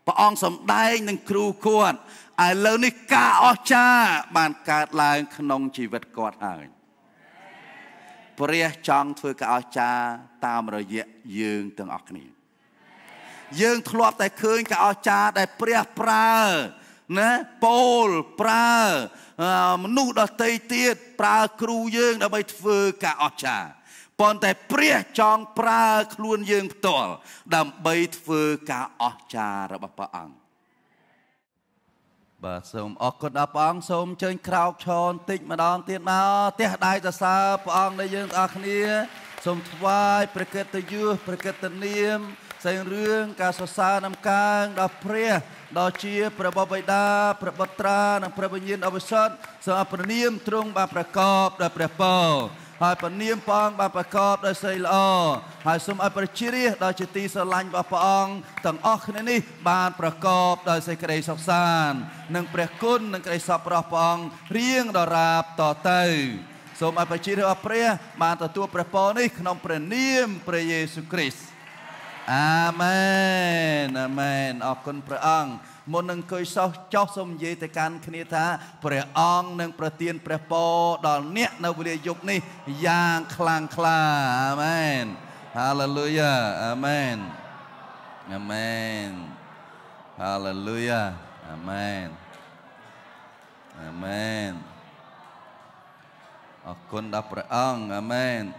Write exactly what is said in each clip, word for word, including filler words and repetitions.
ព្រះអង្គសម្ដែងនឹងគ្រូគាត់ឥឡូវនេះការអស្ចារ្យបានកើតឡើងក្នុងជីវិតគាត់ហើយព្រះចង់ធ្វើការអស្ចារ្យតាមរយៈយើងទាំងអស់គ្នាយើងធ្លាប់តែឃើញការអស្ចារ្យដែលព្រះប្រើណាពោលប្រើមនុស្សដទៃទៀតប្រើគ្រូយើងដើម្បីធ្វើការអស្ចារ្យប៉ុន្តែព្រះចង់ប្រើខ្លួនយើងផ្ទាល់ដើម្បីធ្វើការអស្ចារ្យរបស់ព្រះអង្គបាទសូមអរគុណដល់ព្រះអង្គសូមអញ្ជើញក្រោកឈរបន្តិចម្ដងទៀតមកទះដៃសរសើរព្រះអង្គដែលយើងទាំងអស់គ្នាសូមថ្វាយព្រះកិត្តិយសព្រះកិត្តិនាមផ្សេងរឿងការសរសើរនំកាងដល់ព្រះដល់ជាព្រះបិតាព្រះបុត្រានិងព្រះវិញ្ញាណបរិសុទ្ធសូមព្រះនាមទ្រង់បានប្រកបដោយព្រះពរហើយព្រះនាមព្រះអង្គបានប្រកបដោយសេរីល្អហើយសូមឲ្យព្រះជារាជដ៏ជាទីស្រឡាញ់របស់ព្រះអង្គទាំងអស់គ្នានេះបានប្រកបដោយសេចក្តីសុខសាន្តនិងព្រះគុណនិងក្តីសប្បុរសព្រះអង្គរៀងដរាបតទៅសូមឲ្យព្រះជារាជរបស់ព្រះបានទទួលព្រះពរនេះក្នុងព្រះនាមព្រះយេស៊ូវគ្រីស្ទអាមែនអាមែនអរគុណព្រះអង្គមុននឹងអង្គុយសោះចោះសូមនិយាយទៅកាន់គ្នាថាព្រះអង្គនឹងប្រទានព្រះពរដល់អ្នកនៅវេលាយប់នេះយ៉ាងខ្លាំងក្លាអាមែនហាឡេលូយ៉ាអាមែនអាមែនហាឡេលូយ៉ាអាមែនអាមែនអរគុណដល់ព្រះអង្គអាមែន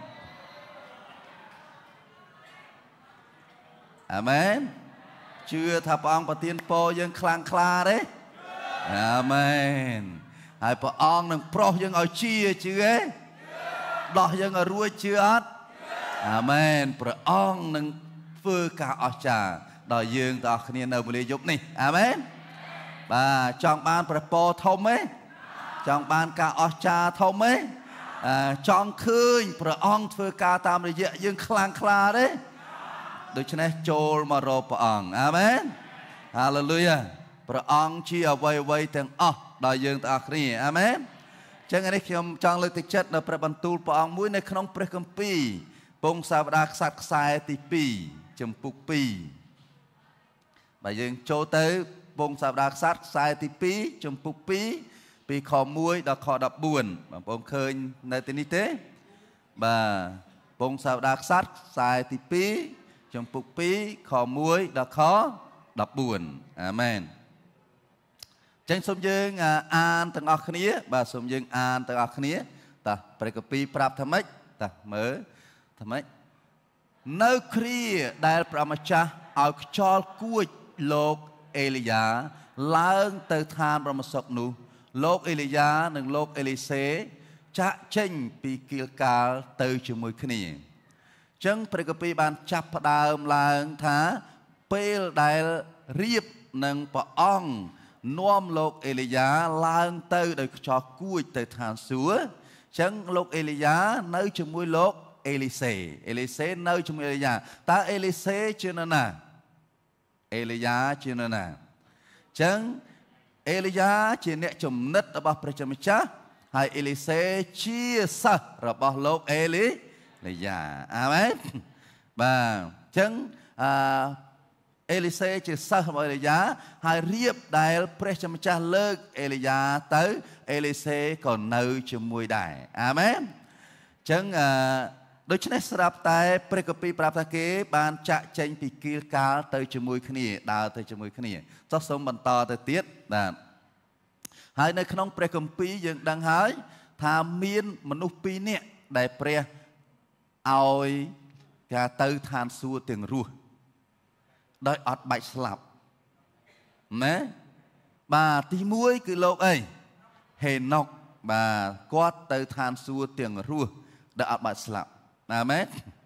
អាមែនជឿថាព្រះអង្គប្រទានពរយើងខ្លាំងក្លាទេអាមែនហើយព្រះអង្គនឹងប្រោសយើងឲ្យជាជឿទេដោះយើងឲ្យរួចជឿអត់អាមែនព្រះអង្គនឹងធ្វើការអស្ចារ្យដល់យើងទាំងអស់គ្នានៅវេលាយប់នេះអាមែនបាទចង់បានព្រះពរធំទេចង់បានការអស្ចារ្យធំទេចង់ឃើញព្រះអង្គធ្វើការតាមរយៈយើងខ្លាំងក្លាទេដូច្នេះចូលមករកព្រះអង្គអាមែនហាឡេលូយ៉ាព្រះអង្គជាអ្វីអ្វីទាំងអស់ដល់យើងទាំងអស់គ្នាអាមែនអញ្ចឹងនេះខ្ញុំចង់លើកទឹកចិត្តដល់ព្រះបន្ទូលព្រះអង្គមួយនៅក្នុងព្រះគម្ពីរពងសាវតារខ្សត្រខ្សែទីពីរចំពុកពីរបើយើងចូលទៅពងសាវតារខ្សត្រខ្សែទីពីរចំពុកពីរពីខមួយដល់ខដប់បួនបងប្អូនឃើញនៅទីនេះទេបាទពងសាវតារខ្សត្រខ្សែទីពីរចំពុកពីរខមួយដល់ខដប់បួនអាមែនចឹងសូមយើងអានទាំងអស់គ្នាបាទសូមយើងអានទាំងអស់គ្នាតាព្រះគម្ពីរប្រាប់ថាម៉េចតាមើលថាម៉េចនៅគ្រាដែលព្រះម្ចាស់ឲ្យខ្យល់គួចលោកអេលីយ៉ាឡើងទៅឋានបរមសុខនោះលោកអេលីយ៉ានិងលោកអេលីសេចាក់ចេញពីគៀលកាលទៅជាមួយគ្នាចឹងព្រះគម្ពីរបានចាប់ផ្ដើមឡើងថាពេលដែលរៀបនឹងព្រះអង្គនាំលោកអេលីយ៉ាឡើងទៅដោយខ្យល់គួចទៅឋានសួគ៌ចឹងលោកអេលីយ៉ានៅជាមួយលោកអេលីសេអេលីសេនៅជាមួយអេលីយ៉ាតើអេលីសេជានរណាអេលីយ៉ាជានរណាចឹងអេលីយ៉ាជាអ្នកចំណិតរបស់ព្រះជាម្ចាស់ហើយអេលីសេជាសិស្សរបស់លោកអេលីលីយ៉ាអាមែនបាទអញ្ចឹងអឺអេលីសេជាសិស្សរបស់អេលីយ៉ាហើយរៀបដែលព្រះជាម្ចាស់លើកអេលីយ៉ាទៅអេលីសេក៏នៅជាមួយដែរអាមែនអញ្ចឹងអឺដូច្នេះស្រាប់តែព្រះគម្ពីរប្រាប់ថាគេបានចាក់ចេញពីគៀលកាលទៅជាមួយគ្នាដើរទៅជាមួយគ្នាចុះសូមបន្តទៅទៀតបាទហើយនៅក្នុងព្រះគម្ពីរយើងដឹងហើយថាមានមនុស្សពីរនាក់ដែលព្រះឲ្យគេទៅឋានសួគ៌ទាំងរស់ដោយអត់បាច់ស្លាប់ណាបាទទីមួយគឺលោកអីហេណុកបាទគាត់ទៅឋានសួគ៌ទាំងរស់ដោយអត់បាច់ស្លាប់អាមែន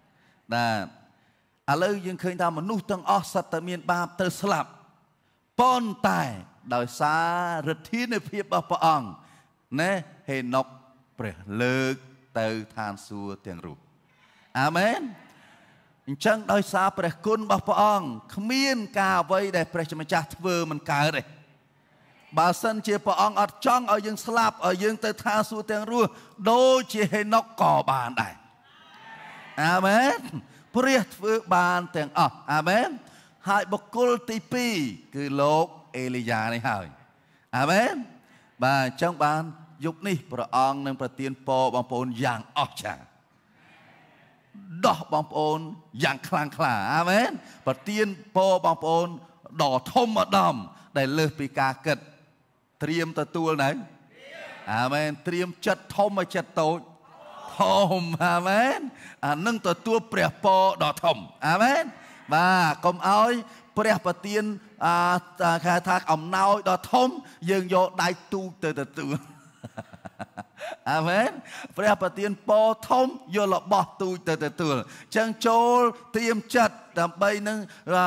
បាទឥឡូវយើងឃើញថាមនុស្សទាំងអស់សិតតែមានបាបទៅស្លាប់ប៉ុន្តែដោយសារឫទ្ធានុភាពរបស់ព្រះអង្គណាហេណុកព្រះលើកទៅឋានសួគ៌ទាំងរស់អាមែនអញ្ចឹងដោយសារព្រះគុណរបស់ព្រះអង្គគ្មានការអ្វីដែលព្រះជាម្ចាស់ធ្វើមិនកើតទេបើសិនជាព្រះអង្គអត់ចង់ឲ្យយើងស្លាប់ឲ្យយើងទៅឋានសួគ៌ទាំងរស់ដូចជាហេណុកក៏បានដែរអាមែនព្រះធ្វើបានទាំងអស់អាមែនហើយបុគ្គលទីពីរគឺលោកអេលីយ៉ានេះហើយអាមែនបាទអញ្ចឹងបានយប់នេះព្រះអង្គនឹងប្រទានពរបងប្អូនយ៉ាងអស្ចារ្យដោះបងប្អូនយ៉ាងខ្លាំងក្លាអាមែនប្រទានពរបងប្អូនដ៏ធំឧត្តមដែលលើសពីការគិតត្រៀមទទួលនៅអាមែនត្រៀមចិត្តធំឲ្យចិត្តតូចធំអាមែនអានឹងទទួលព្រះពរដ៏ធំអាមែនបាទកុំឲ្យព្រះប្រទានអាគេថាអំណោយដ៏ធំយើងយកដៃទូចទៅទទួលអាមែនព្រះប្រទានពរធំយករបស់ទូចទៅទទួលចឹងចូលត្រៀមចិត្តដើម្បីនឹង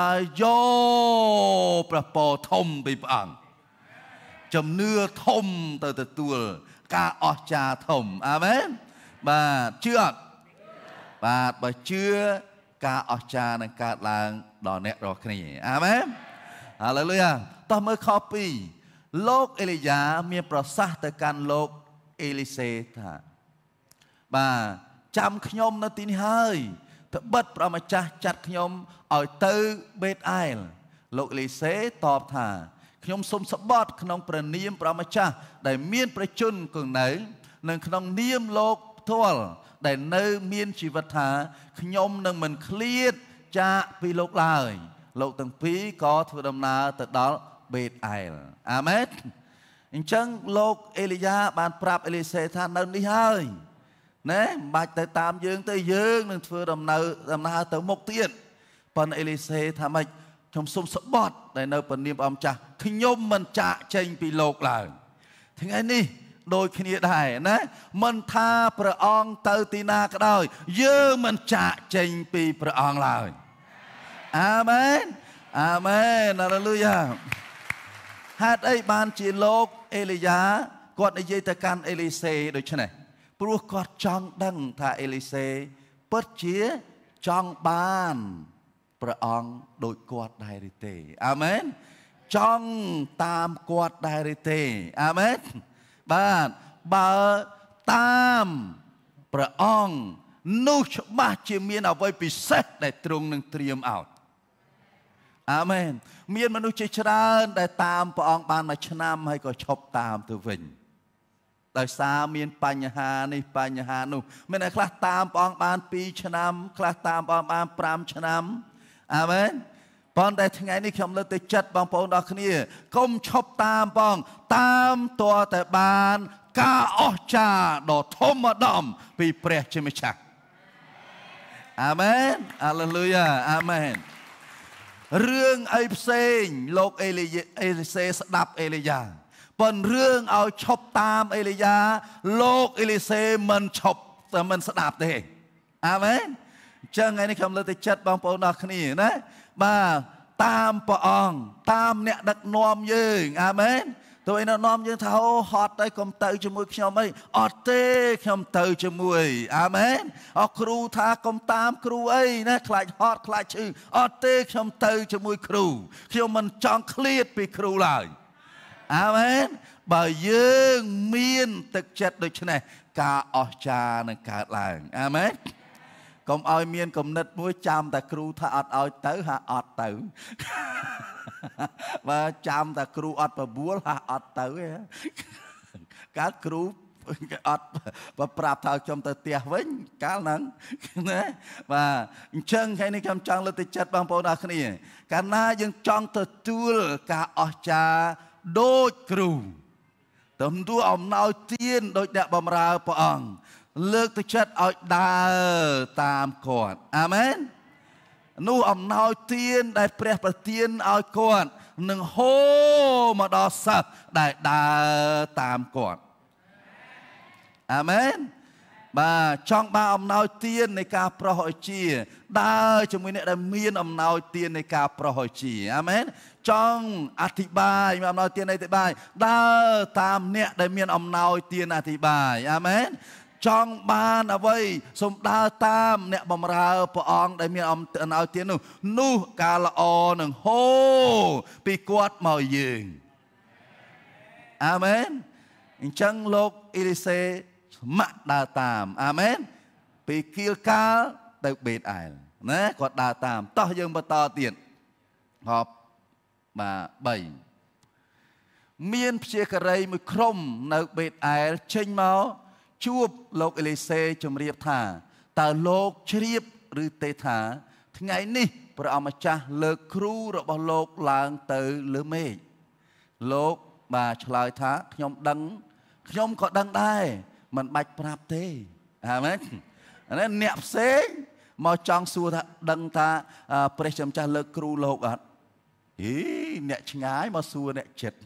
យកព្រះពរធំពីព្រះអង្គជំនឿធំទៅទទួលការអស្ចារ្យធំអាមែនបាទជឿអត់បាទបើជឿការអស្ចារ្យនឹងកើតឡើងដល់អ្នករាល់គ្នាអាមែនហាឡូលូយ៉ាតោះមើលខពីរលោកអេលីយ៉ាមានប្រសាសន៍ទៅកាន់លោកអេលីសេថាបាទចាំខ្ញុំនៅទីនេះហើយត្បិតព្រះម្ចាស់ចាត់ខ្ញុំឲ្យទៅបេតអែលលោកអេលីសេតបថាខ្ញុំសូមស្បត់ក្នុងព្រះនាមព្រះម្ចាស់ដែលមានព្រះជន្មគង់នៅនិងក្នុងនាមលោកផ្ទាល់ដែលនៅមានជីវិតថាខ្ញុំនឹងមិនឃ្លាតចាកពីលោកឡើយលោកទាំងពីរក៏ធ្វើដំណើរទៅដល់បេតអែលអាមែនអញ្ចឹងលោកអេលីយ៉ាបានប្រាប់អេលីសេថានៅនេះហើយណែមិនបាច់ទៅតាមយើងទៅយើងនឹងធ្វើដំណើរដំណើរទៅមុខទៀតប៉ុន្តែអេលីសេថាម៉េចខ្ញុំសូមស្បត់ដែលនៅព្រះនាមព្រះម្ចាស់ខ្ញុំមិនចាកចេញពីលោកឡើយថ្ងៃនេះដូចគ្នាដែរណាមិនថាព្រះអង្គទៅទីណាក៏ដោយយើងមិនចាកចេញពីព្រះអង្គឡើយអាមែនអាមែនហាឡូលូយ៉ាហេតុអីបានជាលោកអេលីយ៉ាគាត់និយាយទៅកាន់អេលីសេដូច្នេះព្រោះគាត់ចង់ដឹងថាអេលីសេពិតជាចង់បានព្រះអង្គដូចគាត់ដែរឬទេអាមែនចង់តាមគាត់ដែរឬទេអាមែនបាទបើតាមព្រះអង្គនោះច្បាស់ជាមានអ្វីពិសេសដែលទ្រង់នឹងត្រៀមឲ្យអាមែនមានមនុស្សជាច្រើនដែលតាមព្រះអង្គបានមួយឆ្នាំហើយក៏ឈប់តាមទៅវិញដោយសារមានបញ្ហានេះបញ្ហានោះមានអ្នកខ្លះតាមព្រះអង្គបានពីរឆ្នាំខ្លះតាមព្រះអង្គបានប្រាំឆ្នាំអាមែនប៉ុន្តែថ្ងៃនេះខ្ញុំលើកទឹកចិត្តបងប្អូនដល់គ្នាកុំឈប់តាមព្រះអង្គតាមតរតែបានការអស្ចារ្យដ៏ធំឧត្តមពីព្រះជាម្ចាស់អាមែនហាឡូលូយ៉ាអាមែនរឿងអីផ្សេងលោកអេលីអេលីសេស្ដាប់អេលីយ៉ាប៉ុន្តែរឿងឲ្យឈប់តាមអេលីយ៉ាលោកអេលីសេមិនឈប់តែមិនស្ដាប់ទេអាមែនអញ្ចឹងថ្ងៃនេះខ្ញុំលើកទឹកចិត្តបងប្អូនដល់គ្នាណាបាទតាមព្រះអង្គតាមអ្នកដឹកនាំយើងអាមែនទោះឯអ្នកនាំយើងថាអូហត់ទៅកុំទៅជាមួយខ្ញុំអីអត់ទេខ្ញុំទៅជាមួយអាមែនអរគ្រូថាកុំតាមគ្រូអីណាខ្លាចហត់ខ្លាចឈឺអត់ទេខ្ញុំទៅជាមួយគ្រូខ្ញុំមិនចង់ឃ្លាតពីគ្រូឡើយអាមែនបើយើងមានទឹកចិត្តដូច្នេះការអស្ចារ្យនឹងកើតឡើងអាមែនកុំឲ្យមានគំនិតមួយចាំតែគ្រូថាអត់ឲ្យទៅហាអត់ទៅបើចាំតែគ្រូអត់បបួលហាអត់ទៅឯងកើតគ្រូអត់បើប្រាប់ថាខ្ញុំទៅផ្ទះវិញកាលហ្នឹងណាបាទអញ្ចឹងថ្ងៃនេះខ្ញុំចង់លើកទឹកចិត្តបងប្អូនអរគ្នាកាលណាយើងចង់ទទួលការអស្ចារ្យដូចគ្រូទទួលអំណោយទានដូចអ្នកបម្រើព្រះអង្គលើកទឹកចិត្តឲ្យដើរតាមគាត់អាមែននោះអំណោយទានដែលព្រះប្រទានឲ្យគាត់នឹងហូរមកដល់សិស្សដែលដើរតាមគាត់អាមែនបាទចង់បានអំណោយទាននៃការប្រោសឲ្យជាដើរជាមួយអ្នកដែលមានអំណោយទាននៃការប្រោសឲ្យជាអាមែនចង់អធិប្បាយមានអំណោយទានអធិប្បាយដើរតាមអ្នកដែលមានអំណោយទានអធិប្បាយអាមែនចង់បានអ្វីសូមដើរតាមអ្នកបម្រើព្រះអង្គដែលមានអំណោយទាននោះនោះការល្អនឹងហូរពីគាត់មកយើងអាមែនអញ្ចឹងលោកអេលីសេស្ម័គ្រដើរតាមអាមែនពីគៀលកាលទៅបេតអែលណាគាត់ដើរតាមតោះយើងបន្តទៀតបបាទបីមានព្យាការីមួយក្រុមនៅបេតអែលចេញមកជួបលោកអេលីសេជំរាបថាតើលោកជ្រាបឬទេថាថ្ងៃនេះព្រះអម្ចាស់លើកគ្រូរបស់លោកឡើងទៅលើមេឃលោកបាទឆ្លើយថាខ្ញុំដឹងខ្ញុំក៏ដឹងដែរមិនបាច់ប្រាប់ទេអាមែនអានេះអ្នកផ្សេងមកចង់សួរថាដឹងថាព្រះជាម្ចាស់លើកគ្រូលោកអត់អីអ្នកឆ្ងាយមកសួរអ្នកចិត្ត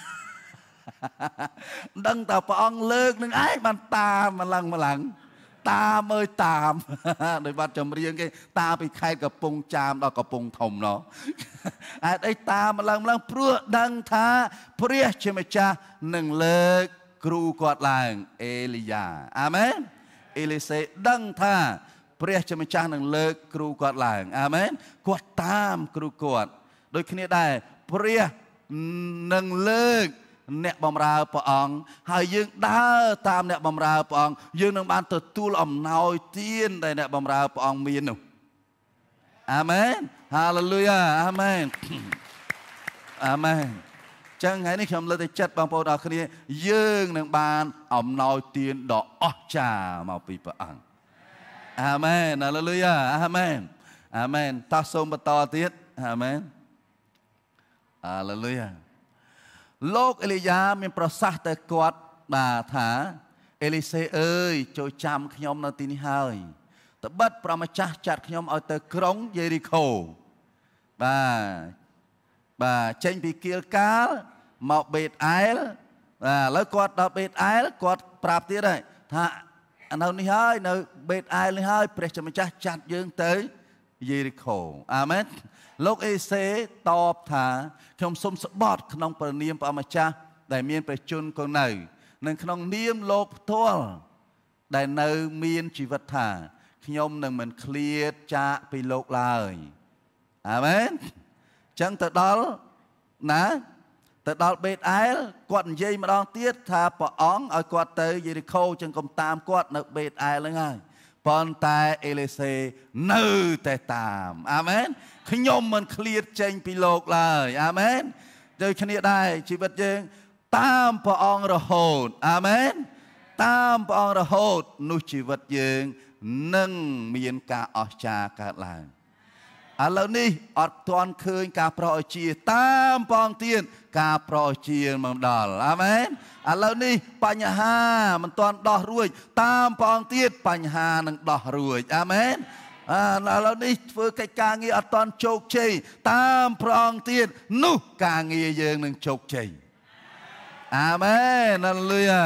ដឹងតែព្រះអង្គលើកនឹងឯងបានតាមម្លឹងម្លឹងតាមអើយតាមដោយបាត់ចម្រៀងគេតាមពីខេត្តកំពង់ចាមដល់កំពង់ធំណោះហេតុអីតាមម្លឹងម្លឹងព្រោះដឹងថាព្រះជាម្ចាស់នឹងលើកគ្រូគាត់ឡើងអេលីយ៉ាអាមែនអេលីសេដឹងថាព្រះជាម្ចាស់នឹងលើកគ្រូគាត់ឡើងអាមែនគាត់តាមគ្រូគាត់ដូចគ្នាដែរព្រះនឹងលើកអ្នកបម្រើព្រះអង្គហើយយើងដើរតាមអ្នកបម្រើព្រះអង្គយើងនឹងបានទទួលអំណោយទានដែលអ្នកបម្រើព្រះអង្គមាននោះអាមែនហាឡេលូយ៉ាអាមែនអាមែនចឹងថ្ងៃនេះខ្ញុំលើកទឹកចិត្តបងប្អូនអរគ្នាយើងនឹងបានអំណោយទានដ៏អស្ចារ្យមកពីព្រះអង្គអាមែនហាឡេលូយ៉ាអាមែនអាមែនតោះសូមបន្តទៀតអាមែនហាឡេលូយ៉ាលោកអេលីយ៉ាមានប្រសាសន៍ទៅគាត់បាទថាអេលីសេអើយចូលចាំខ្ញុំនៅទីនេះហើយត្បិតព្រះម្ចាស់ចាត់ខ្ញុំឲ្យទៅក្រុងយេរីកូបាទបាទចេញពីគៀលកាលមកបេតអែលបាទឥឡូវគាត់ដល់បេតអែលគាត់ប្រាប់ទៀតហើយថានៅនេះហើយនៅបេតអែលនេះហើយព្រះជាម្ចាស់ចាត់យើងទៅយេរីកូអាមែនលោកអេសេតបថាខ្ញុំសូមស្បត់ក្នុងព្រះនាមព្រះម្ចាស់ដែលមានព្រះជន្មគង់នៅនិងក្នុងនាមលោកផ្ទាល់ដែលនៅមានជីវិតថាខ្ញុំនឹងមិនឃ្លាតចាកពីលោកឡើយអាមែនចឹងទៅដល់ណាទៅដល់បេតអែលគាត់និយាយម្ដងទៀតថាព្រះអង្គឲ្យគាត់ទៅយេរីកូចឹងកុំតាមគាត់នៅបេតអែលហ្នឹងហើយប៉ុន្តែអេលីសេនៅតែតាមអាមែនខ្ញុំមិនឃ្លាតចេញពីលោកឡើយអាមែនដូចគ្នាដែរជីវិតយើងតាមព្រះអង្គរហូតអាមែនតាមព្រះអង្គរហូតនោះជីវិតយើងនឹងមានការអស្ចារ្យកើតឡើងឥឡូវនេះអត់ទាន់ឃើញការប្រោសឲ្យជាតាមព្រះអង្គទៀតការប្រោសជាមកដល់អាមែនឥឡូវនេះបញ្ហាមិនទាន់ដោះរួចតាមព្រះអង្គទៀតបញ្ហានឹងដោះរួចអាមែនឥឡូវនេះធ្វើកិច្ចការងារអត់ទាន់ជោគជ័យតាមព្រះអង្គទៀតនោះការងារយើងនឹងជោគជ័យអាមែនហាឡេលូយ៉ា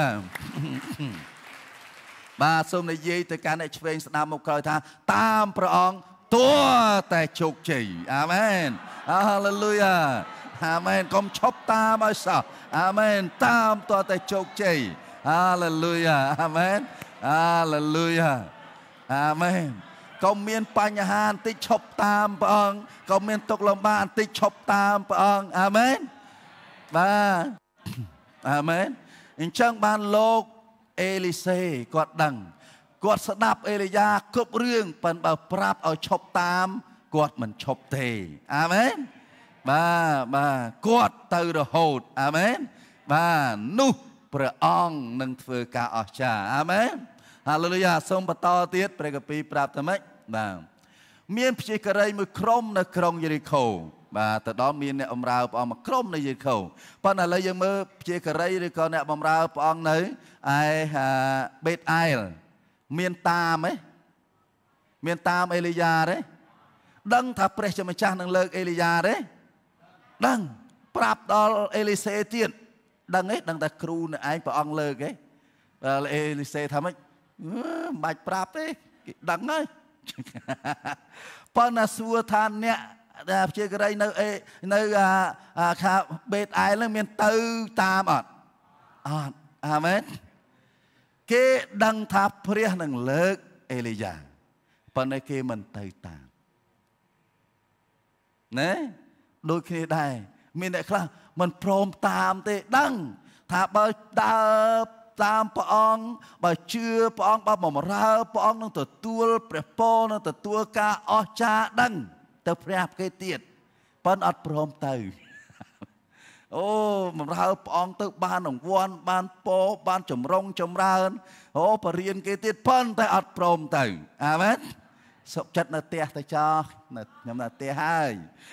បាទសូមនិយាយទៅកាន់អ្នកឆ្វេងស្ដាំមកក្រោយថាតាមព្រះអង្គទោះតែជោគជ័យអាមែនហាឡេលូយ៉ាអាមែនកុំឈប់តាមឲ្យសោះអាមែនតាមទោះតែជោគជ័យហាឡេលូយ៉ាអាមែនហាឡេលូយ៉ាអាមែនកុំមានបញ្ហាបន្តិចឈប់តាមព្រះអង្គកុំមានទុក្ខលំបាកបន្តិចឈប់តាមព្រះអង្គអាមែនបាទអាមែនអញ្ចឹងបានលោកអេលីសេគាត់ដឹងគាត់ស្ដាប់អេលីយ៉ាគ្រប់រឿងប៉ុន្តែបើប្រាប់ឲ្យឈប់តាមគាត់មិនឈប់ទេអាមែនបាទបាទគាត់ទៅរហូតអាមែនបាទនោះព្រះអង្គនឹងធ្វើការអស្ចារ្យអាមែនហាឡេលូយ៉ាសូមបន្តទៀតព្រះគម្ពីរប្រាប់ថាម៉េចបាទមានព្យាការីមួយក្រុមនៅក្រុងយេរីកូបាទទៅដល់មានអ្នកបម្រើព្រះអង្គមួយក្រុមនៅយេរីកូប៉ុន្តែឥឡូវយើងមើលព្យាការីឬក៏អ្នកបម្រើព្រះអង្គនៅឯបេតអែលមានតាមទេមានតាមអេលីយ៉ាទេដឹងថាព្រះជាម្ចាស់នឹងលើកអេលីយ៉ាទេដឹងប្រាប់ដល់អេលីសេទៀតដឹងទេដឹងតែគ្រូនៅឯងព្រះអង្គលើកទេអេលីសេថាម៉េចមិនបាច់ប្រាប់ទេគេដឹងហើយប៉ុន្តែសួរថាអ្នកព្យាការីនៅនៅខាបេតអែលនឹងមានទៅតាមអត់អត់អាមែនគេដឹងថាព្រះនឹងលើកអេលីយ៉ាប៉ុន្តែគេមិនទៅតាមណែដូចគ្នាដែរមានអ្នកខ្លះមិនព្រមតាមទេដឹងថាបើដើរតាមព្រះអង្គបើជឿព្រះអង្គបើបម្រើព្រះអង្គនឹងទទួលព្រះពរនឹងទទួលការអស្ចារ្យដឹងទៅប្រាប់គេទៀតប៉ុនអត់ព្រមទៅអូបំរើព្រះអង្គទៅបានរង្វាន់បានពរបានចម្រុងចម្រើនអូបរៀនគេទៀតប៉ុន្តែអត់ព្រមទៅអាមែនសុខចិត្តនៅផ្ទះទៅចោះខ្ញុំនៅផ្ទះហើយ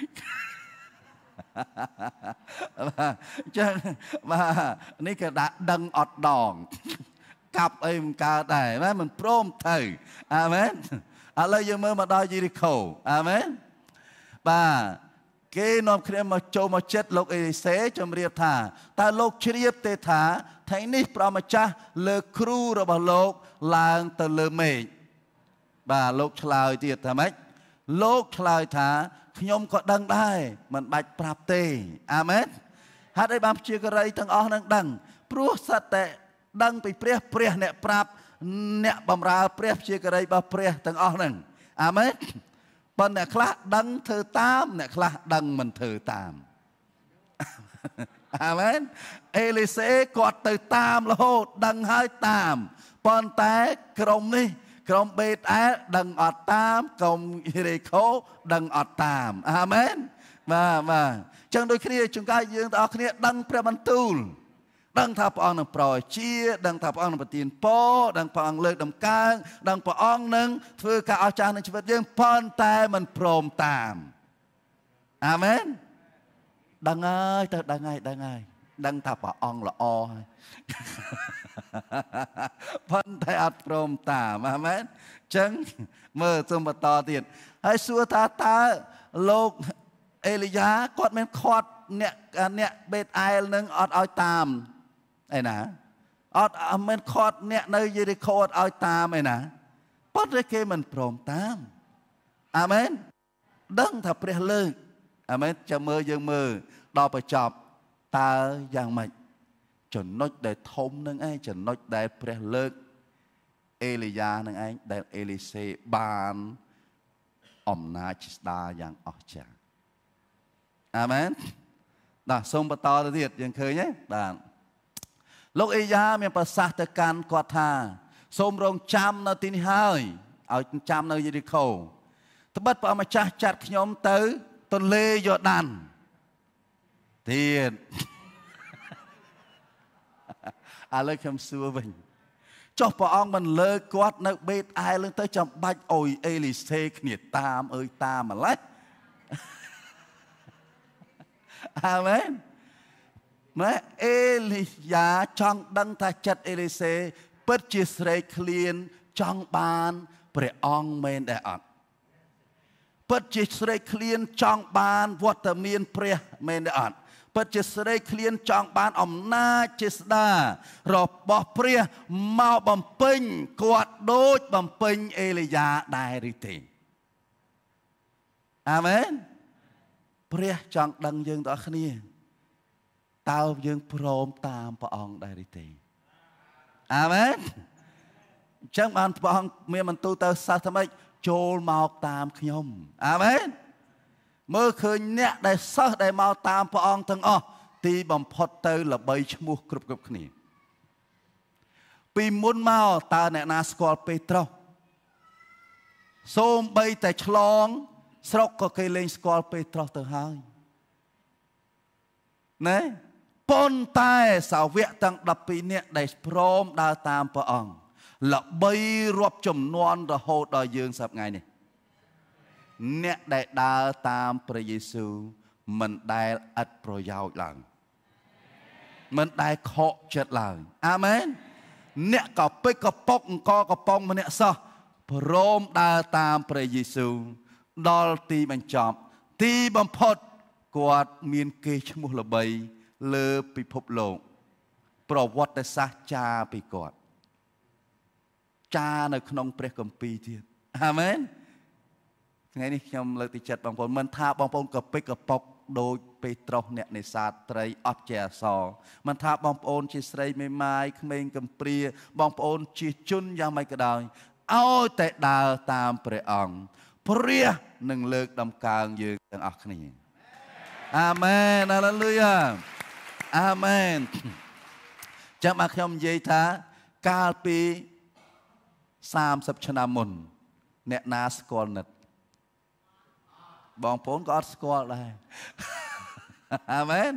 ចឹងបាទនេះក៏ដាក់ដឹងអត់ដងកាប់អីមិនកើតដែរណាមិនព្រមទៅអាមែនឥឡូវយើងមើលមកដល់យេរីកូអាមែនបាទគេនាំគ្នាមកចូលមកចិត្តលោកអេលីសេជំរាបថាតើលោកជ្រាបទេថាថ្ងៃនេះព្រះម្ចាស់លើគ្រូរបស់លោកឡើងទៅលើមេឃបាទលោកឆ្លើយទៀតថាម៉េចលោកឆ្លើយថាខ្ញុំក៏ដឹងដែរមិនបាច់ប្រាប់ទេអាមែនហេតុអីបានព្យាការីទាំងអស់នឹងដឹងព្រោះសត្វតែដឹងពីព្រះព្រះអ្នកប្រាប់អ្នកបម្រើព្រះព្យាការីរបស់ព្រះទាំងអស់ហ្នឹងអាមែនប៉ុន្តែអ្នកខ្លះដឹងធ្វើតាមអ្នកខ្លះដឹងមិនធ្វើតាមអាមែនអេលីសេគាត់ទៅតាមរហូតដឹងហើយតាមប៉ុន្តែក្រុមនេះក្រុមបេតអែលដឹងអត់តាមក្រុមយេរីកូដឹងអត់តាមអាមែនបាទបាទអញ្ចឹងដូចគ្នាជួនកាលយើងទាំងអស់គ្នាដឹងព្រះបន្ទូលដឹងថាព្រះអង្គនឹងប្រោជាដឹងថាព្រះអង្គនឹងប្រទានពរដឹងព្រះអង្គលើកដំកើងដឹងព្រះអង្គនឹងធ្វើការអស្ចារ្យក្នុងជីវិតយើងប៉ុន្តែមិនព្រមតាមអាមែនដឹងហើយទៅដឹងហើយដឹងហើយដឹងថាព្រះអង្គល្អហើយប៉ុន្តែអត់ព្រមតាមអាមែនអញ្ចឹងមើលសូមបន្តទៀតហើយសួរថាតើលោកអេលីយ៉ាគាត់មានខាត់អ្នកអ្នកបេតអែលនឹងអត់ឲ្យតាមឯណាអត់មិនខាត់អ្នកនៅយេរីកូអត់ឲ្យតាមឯណាប៉ុន្តែគេមិនព្រមតាមអាមែនដឹងថាព្រះលើកអាមែនចាំមើលយើងមើលដល់បញ្ចប់តើយ៉ាងម៉េចចំណុចដែលធំនឹងឯងចំណុចដែលព្រះលើកអេលីយ៉ានឹងឯងដែលអេលីសេបានអំណាចស្ដារយ៉ាងអស្ចារ្យអាមែនបាទសូមបន្តទៅទៀតយើងឃើញទេបាទលោកអេយ៉ាមានប្រសាសន៍ទៅកាន់គាត់ថាសូមរងចាំនៅទីនេះហើយឲ្យចាំនៅយេរីកូត្បិតព្រះម្ចាស់ចាត់ខ្ញុំទៅទន្លេយ៉ូដានទៀតឥឡូវខ្ញុំសួរវិញចុះព្រះអង្គមិនលើកគាត់នៅបេតអែលទៅចាំបាច់អុយអេលីសេគ្នាតាមអើយតាមម្លេះអាមែនម៉ែអេលីយ៉ាចង់ដឹងថាចិត្តអេលីសេពិតជាស្រេកឃ្លានចង់បានព្រះអង្គមែនដែរអត់ពិតជាស្រេកឃ្លានចង់បានវត្តមានព្រះមែនដែរអត់ពិតជាស្រេកឃ្លានចង់បានអំណាចជាស្ដារបស់ព្រះមកបំពេញគាត់ដូចបំពេញអេលីយ៉ាដែរឬទេអាមែនព្រះចង់ដឹងយើងទាំងអស់គ្នាតើយើងព្រមតាមព្រះអង្គដែរឬទេអាមែនអញ្ចឹងបានព្រះអង្គមានបន្ទូលទៅសាសថាម៉េចចូលមកតាមខ្ញុំអាមែនមើលឃើញអ្នកដែលសិស្សដែលមកតាមព្រះអង្គទាំងអស់ទីបំផុតទៅល្បីឈ្មោះគ្រប់គ្រប់គ្នាពីមុនមកតើអ្នកណាស្គាល់ពេត្រុសសូម្បីតែឆ្លងស្រុកក៏គេលែងស្គាល់ពេត្រុសទៅហើយណែប៉ុន្តែសាវកទាំងដប់ពីរនាក់ដែលព្រមដើរតាមព្រះអង្គល្បីរាប់ចំនួនរហូតដល់យើងសប្តាហ៍ថ្ងៃនេះអ្នកដែលដើរតាមព្រះយេស៊ូវមិនដែលឥតប្រយោជន៍ឡើយមិនដែលខកចិត្តឡើយអាមែនអ្នកក៏ពេចក៏ពុកអង្គក៏ប៉ុងម្នាក់សោះព្រមដើរតាមព្រះយេស៊ូវដល់ទីបញ្ចប់ទីបំផុតគាត់មានកេរ្តិ៍ឈ្មោះល្បីលើពិភពលោកប្រវត្តិសាស្ត្រចារពីគាត់ចារនៅក្នុងព្រះគម្ពីរទៀតអាមែនថ្ងៃនេះខ្ញុំលើកទឹកចិត្តបងប្អូនមិនថាបងប្អូនកពិកកប៉ុកដូចពេត្រុសអ្នកនេសាទត្រីអត់ចេះអក្សរមិនថាបងប្អូនជាស្រីមេម៉ាយក្មេងកំព្រាបងប្អូនជាជនយ៉ាងម៉េចក៏ដោយឲ្យតែដើរតាមព្រះអង្គព្រះនឹងលើកដំកើងយើងទាំងអស់គ្នាអាមែនហាឡេលូយ៉ាអាមែនចាំមកខ្ញុំនិយាយថាកាលពីសាមសិបឆ្នាំមុនអ្នកណាស្គាល់និតบองโปนก็อดสกอลได้อาเมน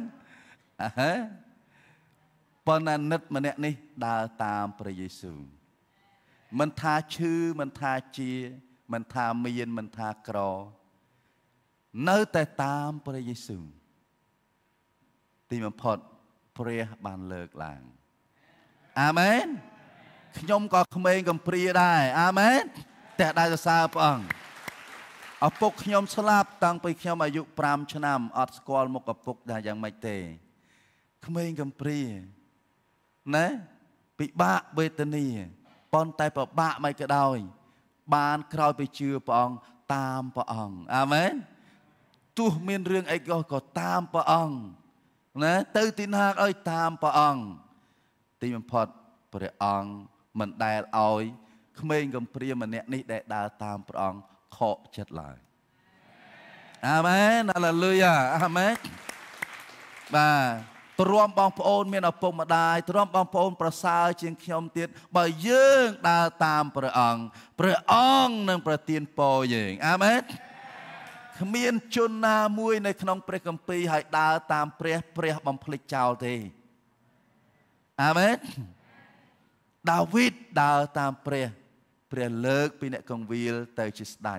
ปนนันนึกมันเนี่ยนี่ดาวตามพระเยซูมันทาชื่อมันทาเจียมันทาเมียนมันทากรอเนื้อแต่ตามพระเยซูที่มันพอดพระบานเลิกลางอาเมนขยมก็ขมเองกับพรีได้อาเมนแต่ได้จะทราบอ่างเอาปกขยมสลับตั้งไปขยมอายุปรามชนามอัดสกอลมกับปกได้ยังไม่เตะขมเองกับพรีนะปิบะเบตนีปอนไตปะบะไม่กระดอยบานคราวไปเชื่อปองตามปองอาเมนตู้มีเรื่องไอ้ก็ก็ตามปองนะตื่นตินหากเอ้ยตามปองตีมันพอดพระองค์มันได้เอาขมเองกับพรีมันเนี่ยนี่ได้ดาตามปองขอจัดลายอาเมนอัลเลลูยาอาเมนมาตรวมบองพระองค์มีนอปงมาได้ตรวมบองพระองค์ประสาเชียงขยมเตียนบ่ยื่งดาตามพระองค์พระองค์นั่งประเตียนปออย่างอาเมนขมิ้นจุนนามวยในขนมเปรกัมปีให้ดาตามเปรเปรบำพลิกเจ้าเทอาเมนดาวิดดาตามเปรเปรเลิกปีเนกงวิลเตจิสดัด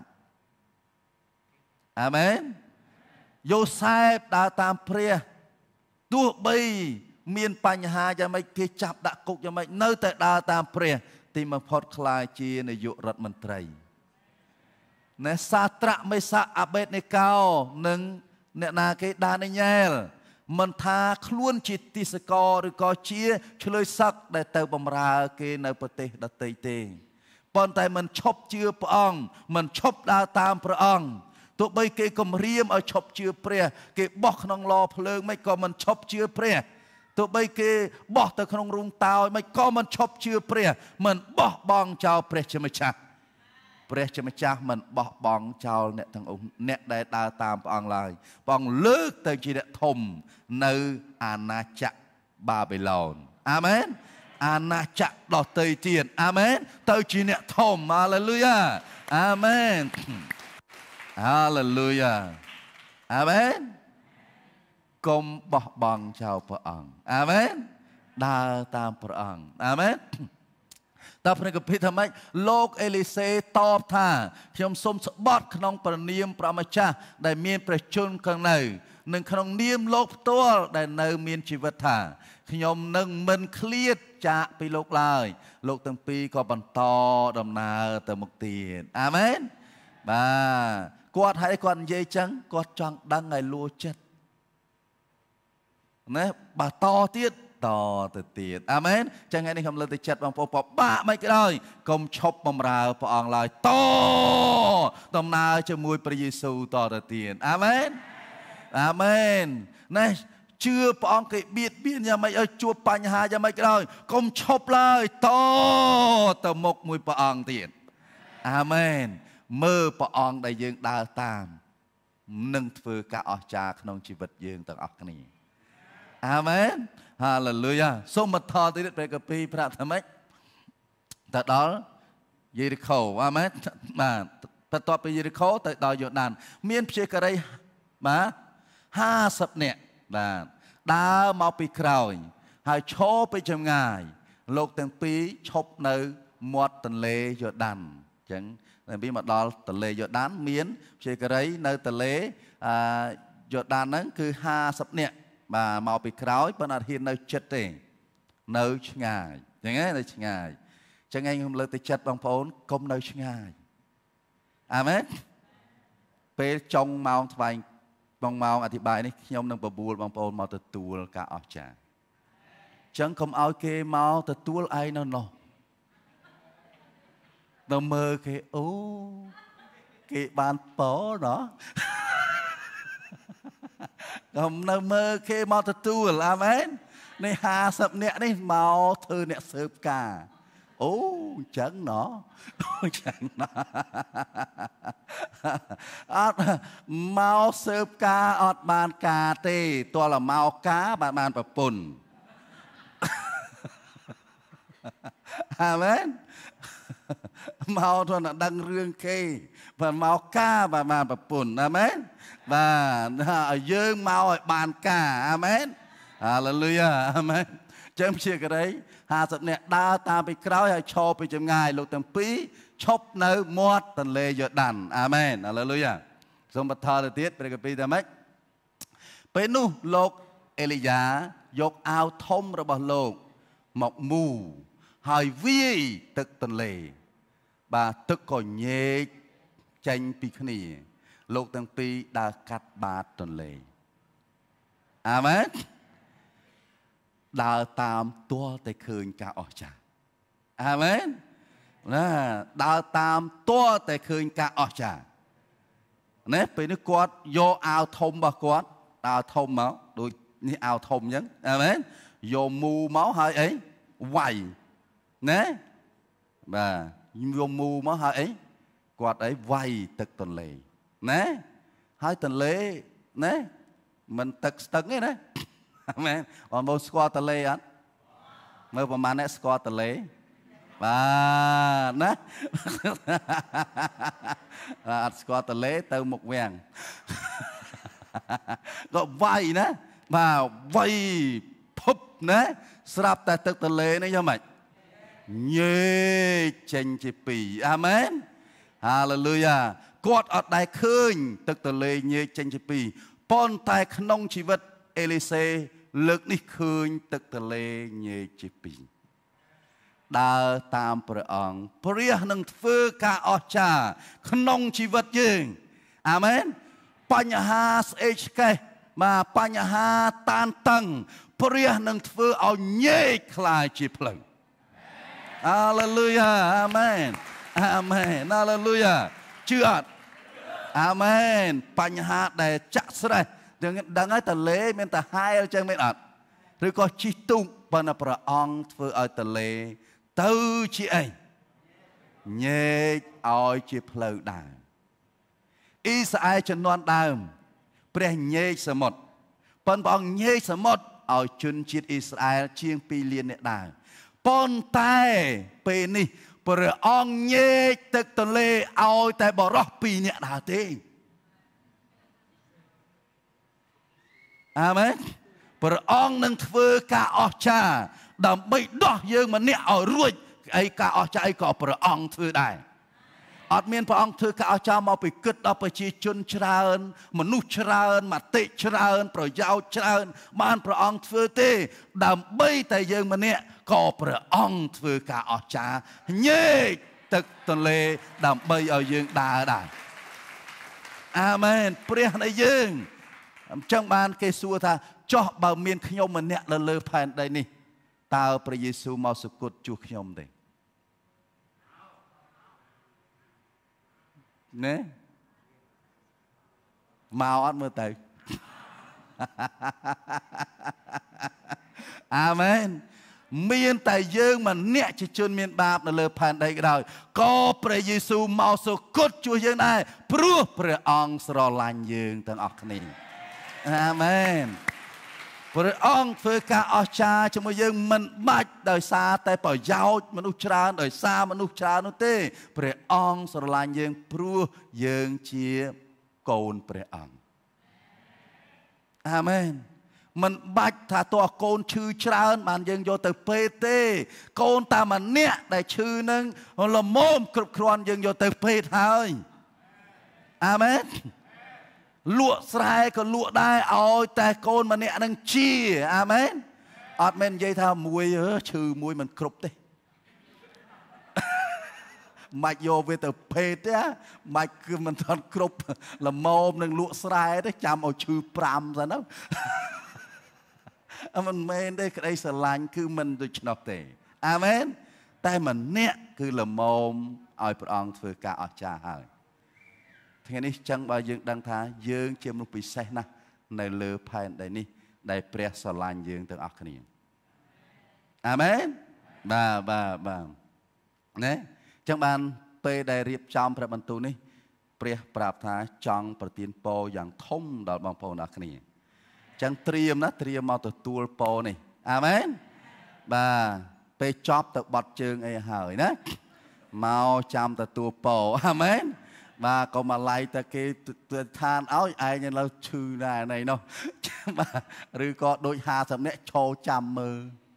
อาเมนโยเซฟดาตามเปรตัวใบเมียนปัญหาจะไม่เกจับดักกุกจะไม่เนื้อแต่ดาตามเปรที่มาพอดคลายจีในยุรัฐมนตรีในซาตระไม่ซาอาเบตในเก้าหนึ่งเนนาเกดาในแง่มันทาคล้วนจิตติสกอหรือกอเชียเฉลยสักได้เติมบำราเกในประเทศดัตเตเตปอนแต่มันชอบเชื่อพระองค์มันชอบดาตามพระองค์ตัวใบเกก็เรียมเอาชอบเชื่อเปรียเกบอกนองรอเพลิงไม่ก็มันชอบเชื่อเปรียตัวใบเกบอกแต่ขนมรุงเตาไม่ก็มันชอบเชื่อเปรียมันบอกบองเจ้าเปรียจะไม่ชักเปรียจะไม่ชักมันบอกบองเจ้าเนี่ยทั้งองค์เนี่ยได้ตาตามพระองค์เลยพระองค์เลิกแต่จีเดทมในอาณาจักรบาบิโลนอาเมนอาณาจักรดอกเตยเจียนอาเมนเตยจีเนี่ยทมมาเลยลุยาอาเมนฮาเลลูยาอาเมนกรมบอกบังชาวพระองค์อาเมนดาตามพระองค์อาเมนแต่พระกัมภีร์ทำไมโลกเอลิเซตอบท่าขยมสมสบัติขนมประเนียมประมาชาได้เมียนประชุนข้างในหนึ่งขนมเนียมโลกตัวได้เนื้อเมียนชีวิตท่าขยมหนึ่งมันเครียดจากไปโลกลายโลกตั้งปีก็บรรทอดำนาเติมมุกตีนอาเมนมากอดให้ก่อนเย่จังกอดจังดังไงลัวจัดนะบาต่อเตี้ยต่อเตี้ยอาเมนจังไงในคำเลือดจัดบางปอบบ้าไม่ก็ได้กรมชบบำราพระองค์ลายต่อตำนาจะมวยพระเยซูต่อเตี้ยอาเมนอาเมนนะเชื่อพระองค์เกิดเบียดเบียนยังไม่เอาจูบปัญหายังไม่ก็ได้กรมชบเลยต่อตะมกมวยพระองค์เตี้ยอาเมนเมื่อพระองค์ได้ยืนดาวตามนึ่งฝือกะออกจากขนมชีวิตยืนต่างออกนี้อาเมนฮาเลลูยาสมบัติทอติดไปกับปีพระธรรมะแต่ดอลเยริโคอาเมนมาแต่ต่อไปเยริโคแต่ดอลยอร์แดนเมียนเพียกอะไรมาห้าสิบเนี่ยดาดาวมาปีคราวหายโชไปจำง่ายโลกแต่งปีชบในหมดตันเลยอร์แดนจังในปีมาดอลทะเลยอร์แดนเมียนเชื่อกระไรในทะเลยอร์แดนนั้นคือห้าสิบเนี่ยมาเมาไปคราวเป็นอาทิตย์ในเจ็ดเองในง่ายอย่างงี้ในง่ายจังไงผมเลยติดจัดบางพนกลมในง่ายอาเมนไปจงเมาไปบางเมาอธิบายนี่ยมนั่งประบูลบางพนเมาตะตัวกะออกจากจังคำเอาเกเมาตะตัวไอ้นั่นเนาะเราเมื่อเกโอ้เกบานปอเนาะเราเมื่อเกเมาตะตัวอาเมนในหาสับเนี่ยนี่เมาเธอเนี่ยเสิร์ฟกาโอ้จังเนาะจังเนาะเมาเสิร์ฟกาอดบานกาเตตัวละเมากาบานบานปะปุ่นอาเมน mau thôi là đăng rương kê và mau ca và mà bập bùn amen và dương mau ở bàn ca amen hallelujah amen chém chia cái đấy hà sập nè đa ta bị kéo hay cho bị chém ngài lục tầm pí chop nơi mót tần lê giọt đàn amen hallelujah xong bật thờ tiết về cái pi ta mấy bên nu lục Elijah dọc ao thông rồi bảo lục mọc mù hỏi vi tức tần lê bà tức còn nhẹ tranh pi khni lục tầm pi đã cắt ba tần lê amen đào tam tua tại khơi cả ở cha amen nè đào tam tua tại khơi cả ở cha nè bây nước quát vô ao thông bà quát ao thông máu đôi như ao thông nhấn amen vô mù máu hơi ấy quay nè bà vô mù máu hơi ấy quát ấy quay tật tuần lệ nè hai tuần lệ nè mình tật tật ấy nè amen còn một squat tờ lê á mớiประมาณนี้ squat tờ lê và nè squat tờ lê từ một vàng gọi vay nè và vay phụp nè sạp tại tức tờ lê này cho mày nhê chênh chì pì amen hallelujah quạt ở đại khơi tức tờ lê nhê chênh chì pì pon tại khung chi vật Elise lực ní khơi tức tờ lê nhê chì pì đào tamព្រះអង្គព្រះនឹងធ្វើការអស្ចារ្យក្នុងជីវិតយើងអាមែនបញ្ហាស្អេកស្កេះមកបញ្ហាតានតឹងព្រះនឹងធ្វើឲ្យញែកខ្លាយជាផ្លូវហាឡេលូយ៉ាអាមែនអាមែនហាឡេលូយ៉ាជឿអត់អាមែនបញ្ហាដែលចាក់ស្រេះដឹងហើយតលេមានតែហែលចឹងមែនអត់ឬក៏ជីទូកប៉ុន្តែព្រះអង្គធ្វើឲ្យតលេទៅជាអីញែកឲ្យជាផ្លូវដើរអ៊ីស្រាអែលជំនាន់ដើមព្រះញែកសមុទ្រប៉ុន្តែព្រះអង្គញែកសមុទ្រឲ្យជនជាតិអ៊ីស្រាអែលជាងពីរលានអ្នកដើរប៉ុន្តែពេលនេះព្រះអង្គញែកទឹកទន្លេឲ្យតែបរោះពីរអ្នកដើរទេអាមែនព្រះអង្គនឹងធ្វើការអស្ចារ្យដើម្បីដោះយើងម្នាក់ឲ្យរួចអីការអស្ចារ្យអីក៏ព្រះអង្គធ្វើដែរអត់មានព្រះអង្គធ្វើការអស្ចារ្យមកពីគិតដល់ប្រជាជនច្រើនមនុស្សច្រើនមតិច្រើនប្រយោជន៍ច្រើនបានព្រះអង្គធ្វើទេដើម្បីតែយើងម្នាក់ក៏ព្រះអង្គធ្វើការអស្ចារ្យញែកទឹកទន្លេដើម្បីឲ្យយើងដើរដែរអាមែនព្រះនៃយើងអញ្ចឹងបានគេសួរថាចោះបើមានខ្ញុំម្នាក់នៅលើផែនដីនេះតើព្រះយេស៊ូវមកសុគតជួសខ្ញុំទេណែមកអត់មើលទៅអាមែនមានតែយើងម្នាក់ជាជនមានបាបនៅលើផែនដីក៏ដោយក៏ព្រះយេស៊ូវមកសុគតជួសយើងដែរព្រោះព្រះអង្គស្រឡាញ់យើងទាំងអស់គ្នាអាមែនព្រះអង្គធ្វើការអស្ចារ្យជាមួយយើងមិនបាច់ដោយសារតែប្រយោជន៍មនុស្សច្រើនដោយសារមនុស្សច្រើននោះទេព្រះអង្គស្រឡាញ់យើងព្រោះយើងជាកូនព្រះអង្គអាមែនមិនបាច់ថាតើកូនឈឺច្រើនបានយើងយកទៅពេទ្យទេកូនតែម្នាក់ដែលឈឺនឹងល្មមគ្រប់គ្រាន់យើងយកទៅពេទ្យហើយអាមែនលក់ស្រែក៏លក់ដែរឲ្យតែកូនម្នាក់នឹងជាអាមែនអត់មែននិយាយថាមួយឈឺមួយមិនគ្រប់ទេមិនយកវាទៅពេទ្យទេមិនគឺមិនថត់គ្រប់ល្មមនឹងលក់ស្រែទេចាំឲ្យឈឺប្រាំសិនទៅអមិនមែនទេក្តីស្រឡាញ់គឺមិនដូច្នោះទេអាមែនតែម្នាក់គឺល្មមឲ្យព្រះអង្គធ្វើការអស្ចារ្យហើយថ្ងៃនេះចឹងបើយើងដឹងថាយើងជាមនុស្សពិសេសណាស់នៅលើផែនដីនេះដែលព្រះស្រឡាញ់យើងទាំងអស់គ្នាអាមែនបាទបាទបាទណែចឹងបានពេលដែលរៀបចំព្រះបន្ទូលនេះព្រះប្រាប់ថាចង់ប្រទានពរយ៉ាងធំដល់បងប្អូនអស់គ្នាចឹងត្រៀមណាត្រៀមមកទទួលពរនេះអាមែនបាទពេលចប់ទៅបត់ជើងអីហើយណា mau chăm ta tua po amen và có mà lại ta cái than áo ai nhân là chư này này nó mà rồi có đôi hà sầm nè cho chăm mơ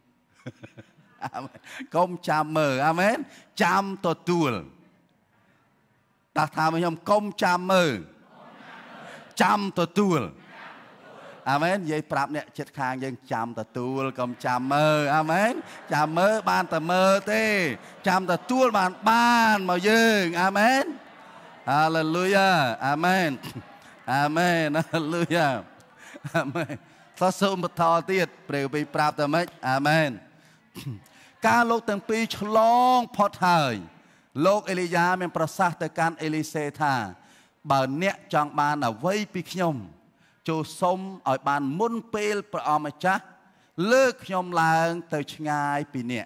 công chăm mơ amen chăm to tua ta tham với nhau công chăm mơ chăm to tua amen vậy prap nè chết khang dân chăm ta tua công chăm mơ amen chăm mơ ban ta mơ tê chăm ta tua ban ban mà dương amen hallelujah amen amen hallelujah amen ta sớm một thọ tiết đều bị prap ta mấy amen ca lô từng pi chlong phật thời lô Elia men prasat tới can Elise tha bà nè chọn ban ở vây pi nhom cho sôm ở bàn muôn pel pra ông cha lơ nhom làng tới ngay pi nè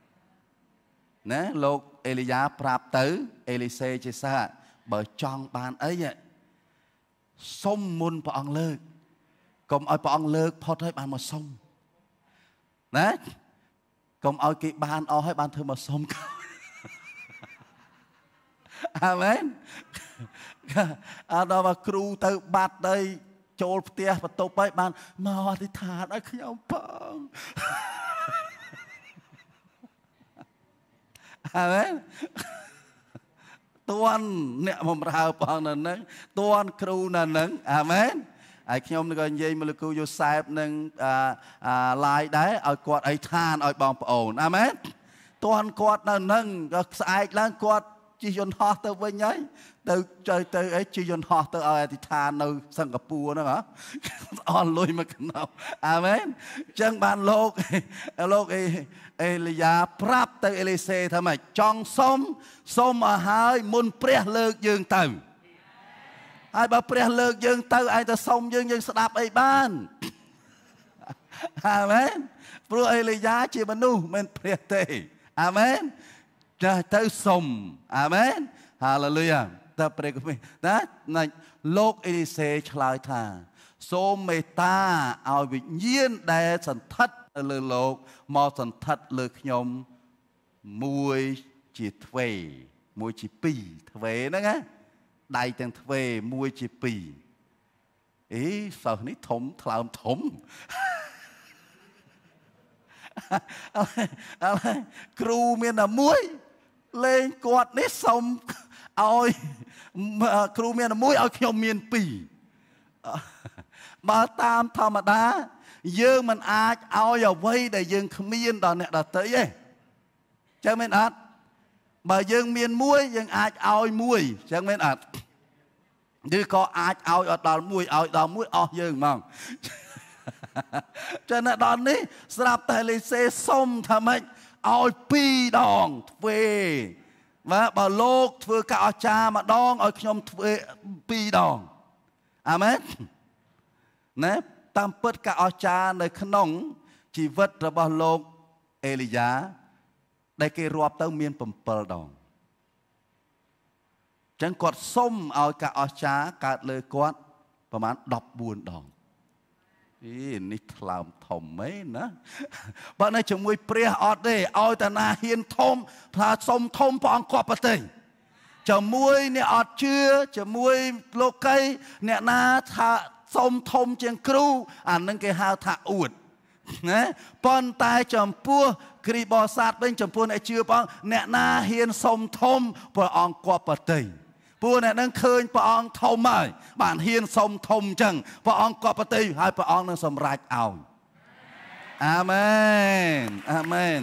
nè lô Elia prap tới Elise chỉ sa bởi chọn bàn ấy vậy sông muôn pra ông lơ còn ở pra ông lơ phật hơi bàn mà sông nè còn ở cái bàn ở hơi bàn thưa mà sông amen à đó mà kêu từ bát đây trôi tia và tụp ấy bàn mà thì thà đã khi ông bằng amen tuan nè mầm rau bằng nè nè tuan kêu nè nè amen ai khi ông nói gì mà lực kêu Joseph nè à lại đấy ở quạt ấy than ở bằng ổn amen tuan quạt nè nè ai lang quạt chỉ dồn họ tới với nhái từ trời từ ấy chỉ dồn họ tới ở thì thà nơi Singapore nữa hả on lui mà cái nào amen chẳng bàn lộc lộc Elia prap tới Elise thôi mà trong sông sông ở hai môn pre lược dương từ ai bảo pre lược dương từ ai ta sông dương dương đạp ấy ban amen pro Elia chỉ bằng nu men pre tê amen tới sông amen hallelujah ta pre của mình đó là lộc Elise chলাই thà số mê ta ao bị nhiên đè sẵn thất lơ lộc mò sẵn thất lơ nhom mùi chỉ thuê mùi chỉ pì thuê đó nghe đại tiếng thuê mùi chỉ pì ý sao ní thủng làm thủng kêu miền là muối lên quạt nít xong ôi kêu miền là muối ở nhom miền pì mà tam thầm mà đá dương mình ai ôi ở vây để dương miền đó nè đó tới ấy chẳng mấy ạt mà dương miền muối dương ai ôi muối chẳng mấy ạt như có ai ôi ở đó muối ôi đó muối ôi dương mong cho nên đó ní sạp tài lì xê xông thầm ấy ôi pi đòn về và bà lô vừa cả cha mà đòn ôi nhóm thuê pi đòn amen nè tam bớt cả cha nơi khăn nông chỉ vật ra bà lô Elia đây cái rộp tao miên bầm bờ đòn chẳng quạt xông ôi cả cha cả lời quạtประมาณđọc buồn đòn ý nít làm thầm mấy nữa bạn này chúng mui pre ọt đây ôi ta na hiền thom là sông thom phong quạt bát tình chấm mui nè ọt chưa chấm mui lô cây nè na thà sông thom trên kêu anh nâng cái hao thà uột nè pon tai chấm pua kri bò sát bên chấm pua này chưa phong nè na hiền sông thom phong quạt bát tình pua này đang khơi phong thom mày bạn hiền sông thom chẳng phong quạt bát tình hai phong đang sầm rạch ảo amen amen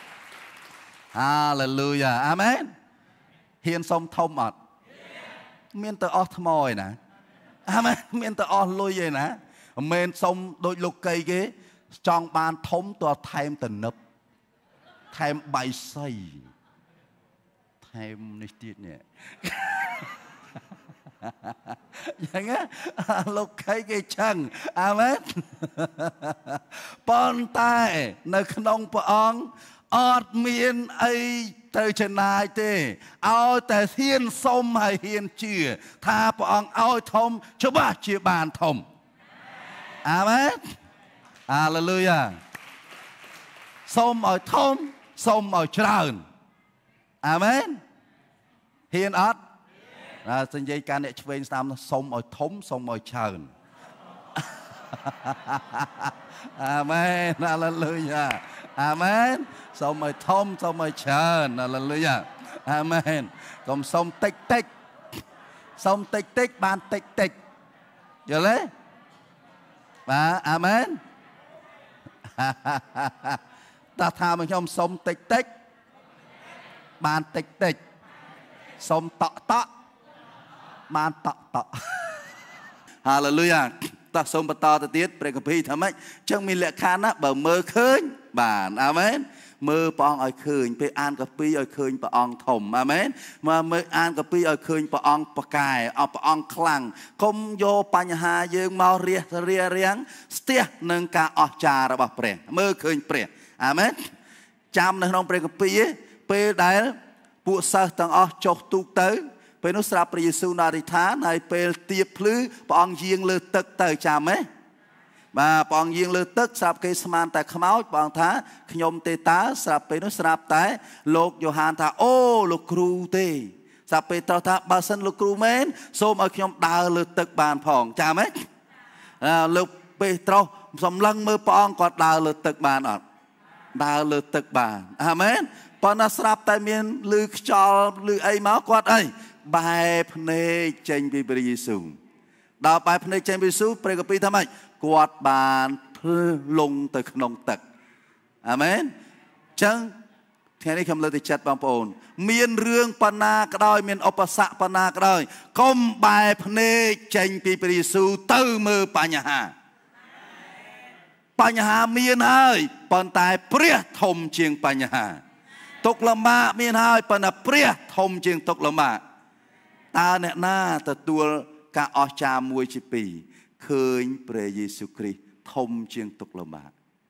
hallelujah amen hiền sông thom ọt miền tây ọt mồi nè amen miền tây ọt lôi vậy nè miền sông đôi lục cây cái trong ban thống to thêm tình nấp thêm bài xây thêm này tiết nhỉ vậy á lục cây cái chân amen pon tai nơi khung phong ọt miền ấy từ trên này thế, aoแต่เฮียนส้มให้เฮียนเชื่อถ้าพระองค์เอาทมชบ้าเชื่อบานทมอาเมนฮาเลลูยาส้มเอาทมส้มเอาเจริญอาเมน hiền ớt là sinh dây can để chơi tam sông ở thống sông ở trần amen hallelujah amen sông ở thống sông ở trần hallelujah amen còn sông tích tích sông tích tích ban tích tích giờ lấy và amen ta tham mình trong sông tích tích ban tích tích sông tọ tọ ban tọ tọ hallelujah ta sông bát tọ tiết bệ cà phê thầm ấy chẳng mình lệ khan á bờ mơ khơi bản amen mơ bong ở khơiไปอ่านกับปีở khơiปะอองถมอาเมนมาเมื่ออ่านกับปีở khơiปะอองปะกายเอาปะอองคลังคมโยปัญหาเยืองมาเรียเรียเรียงสเตียนึงกาออกจาระบาเปรเมื่อคืนเปรอาเมนจำในน้องเปรกับปีไปได้ปุษะต่างออกจกตุกเตยไปนุสราปริยสุนาริธานในเปรเตียพลื้ปะอองเยียงเลือตึกเตยจำไหมมาปองยิงเลือตึกสับเกสมานแต่ขมาวปองท้าขยมเตตาสับไปนุสราบแต่โลกโยฮานท้าโอ้ลูกครูเตสับไปต่อท้าบาสันลูกครูเมนโซมเอาขยมดาวเลือตึกบานผ่องจ้าไหมลูกไปต่อสมลังมือปองกอดดาวเลือตึกบานอดดาวเลือตึกบานอาเมนปอนัสราบแต่เมียนลือจอลือไอมากอดไอใบพเนเจนบิบริสุดาวใบพเนเจนบิสุเปรกปีทำไมกวาดบานพลงแต่ขนมตักอาเมนจังแค่นี้คำเลยติจัดบางปอนมีนเรื่องปนากระดอยมีนอุปสรรคปนากระดอยก้มใบพเนเจนปีปริสูตื้อมือปัญหาปัญหามีนให้ปนตายเปรี้ยทมเชียงปัญหาตกละมามีนให้ปนเปรี้ยทมเชียงตกละมาตาเนี่ยหน้าแต่ตัวกาอจามวยชิปีเคยพระเยซูคริสต์ทมเชียงตกละมา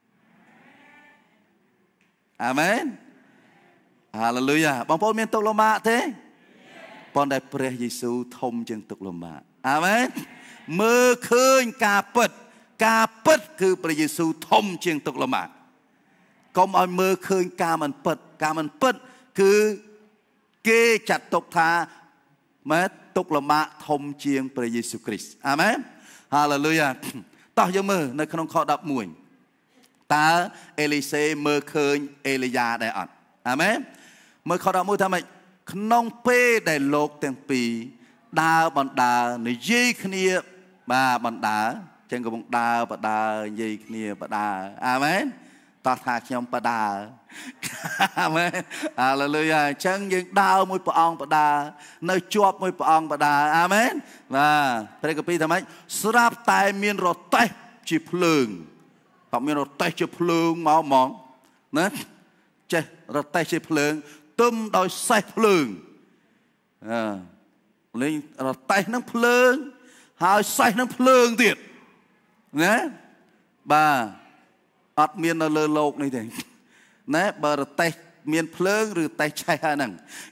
อาเมนฮาเลลูยาบางคนมีตกละมาเท่ปอนได้พระเยซูทมเชียงตกละมาอาเมนเมื่อเคยกาเปิดกาเปิดคือพระเยซูทมเชียงตกละมาก็เอาเมื่อเคยกามันเปิดกามันเปิดคือเกจัดตกทาแม้ตกละมาทมเชียงพระเยซูคริสต์อาเมนฮาเลลูยาต่อยังมือในขนมข้อดับมวยตาเอลิเซเมื่อเคยเอลียาได้อ่านอาเมนเมื่อข้อดับมวยทำไมขนมเป้ได้โลกเต็มปีดาวบันดาในยี่ขณีมาบันดาจังกับบันดาบันดายี่ขณีบันดาอาเมนต่อทาขยมบันดาอาเมนฮาเลลูยาจังยังดาวมวยปองบันดาในจวบมวยปองบันดาอาเมนมาพระกบีทำไมสราบตายมีนรถเตะจีพลึงต้องมีรถเตะจีพลึงมามองนะเจ้รถเตะจีพลึงตุ้มโดยใส่พลึงอ่าเลยรถเตะน้ำพลึงหายใส่น้ำพลึงติดนะบ้าอัดเมียนเลอโลกนี่เองนะเบอร์เตะเมียนเพลิงหรือเตะใช่ฮะนั่ง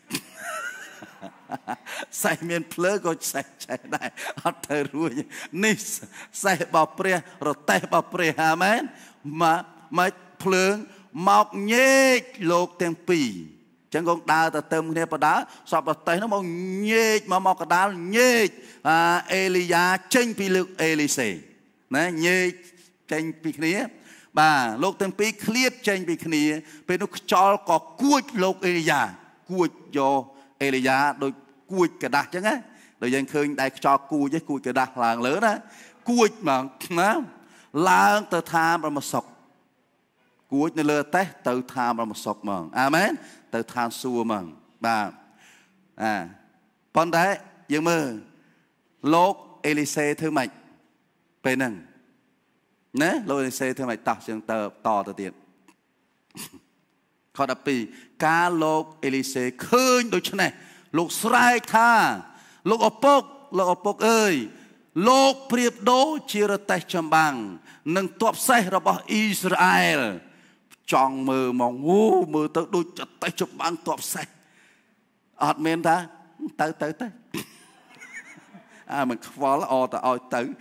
ใส่เมียนเพลิงก็ใส่ใช่ได้อัดเธอรู้นี่ใส่บอเปรียรถเตะบอเปรียฮะแมนมามาเพลิงหมอกเยกโลกเต็มปีจังกงดาวแต่เติมเนี่ยประดาสอบรถเตะน้ำมันเยกมาหมอกกระดาเยกเอลียาเจงปีลึกเอลิเซนะเยกเจงปีนี้บ่าโลกเต็มปีเครียดเจงปีนี้เป็นนุกจอลก็กู้โลกเอลียากู้โยเอลียาโดยกู้กระดาษจังไงโดยยังเคยได้จอกู้ยัยกู้กระดาษหลังเหลือนะกู้มานะล้างเตอทามประมาศกกู้ในเรือเตะเตอทามประมาศกมั่งอาเมนเตอทามซัวมั่งบ่าอ่าปอนได้ยังมือโลกเอลิเซ่เธอใหม่เป็นหนึ่งนะโลกเอลิเซ่เธอใหม่ต่อเชิงเติบต่อตัวเตียนข้อดับปีการโลกเอลิเซ่คืนโดยเฉพาะโลกสลายท่าโลกอปกโลกอปกเอ้ยโลกเปรียบโดจิรเตจำบังหนึ่งตัวเสระบอิสราเอลจองมือมองวูมือตัวดูจะเตจำบังตัวเสอดเมนท่าเตยเตยเตยอ่ามันฟอลออแต่ออยเตย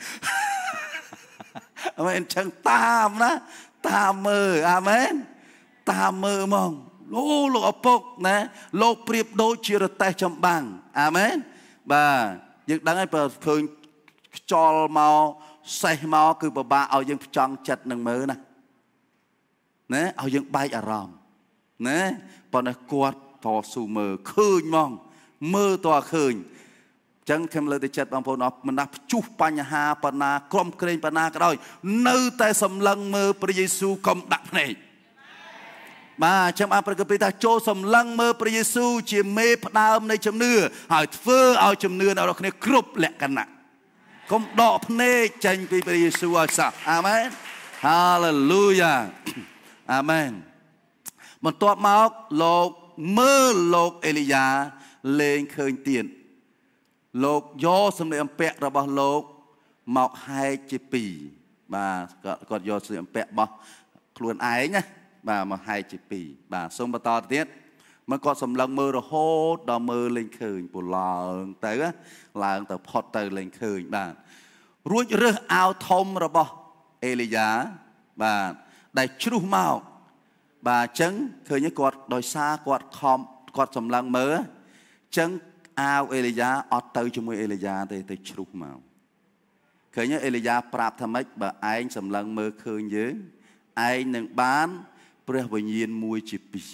มันช่างตามนะตามมืออาเมนตามมือมองអូលោកឪពុកណាលោកប្រៀបដូចជារទេះចំបាំងអាមែនបាទយើងដឹងហើយបើឃើញខ្យល់មកសេះមកគឺពិបាកឲ្យយើងផ្ចង់ចិត្តនឹងមើលណាណាឲ្យយើងបែកអារម្មណ៍ណាប៉ុន្តែគាត់តស៊ូមើលឃើញហ្មងមើលតើឃើញចឹងខ្ញុំលើកទៅចិត្តបងប្អូនអស់មិនដាស់ព្យុះបញ្ហាបណ្ណាក្រុមក្រែងបណ្ណាក៏ដោយនៅតែសម្លឹងមើលព្រះយេស៊ូវកុំដាក់ភ្នែកបាទចាំអាប្រកបថាចូលសម្លឹងមើលព្រះយេស៊ូវជាមេផ្ដើមនៃជំនឿហើយធ្វើឲ្យជំនឿរបស់គ្នាគ្រប់លក្ខណៈកុំដកភ្នែកចេញពីព្រះយេស៊ូវឲ្យសោះអាមែនហាឡេលូយ៉ាអាមែនបន្ទាប់មកលោកមើលលោកអេលីយ៉ាលែងឃើញទៀតលោកយកសម្លៀកបំពាក់របស់លោកមកហែកជាពីរបាទគាត់យកសម្លៀកបំពាក់របស់ខ្លួនឯងណាបាទមកហែកជាពីរបាទសូមបន្តទៀតមកគាត់សម្លឹងមើលរហូតដល់មើលលែងឃើញពូឡើងទៅឡើងទៅផុតទៅលែងឃើញបាទរួចរើសអាវធំរបស់អេលីយ៉ាបាទដែលជ្រុះមកបាទអញ្ចឹងឃើញគាត់ដោយសារគាត់ខំគាត់សម្លឹងមើលអញ្ចឹងអាវអេលីយ៉ាអត់ទៅជាមួយអេលីយ៉ាទេទៅជ្រុះមកឃើញអេលីយ៉ាប្រាប់ថាម៉េចបើឯងសម្លឹងមើលឃើញយើងឯងនឹងបានព្រះវិញ្ញាណមួយជាពីរ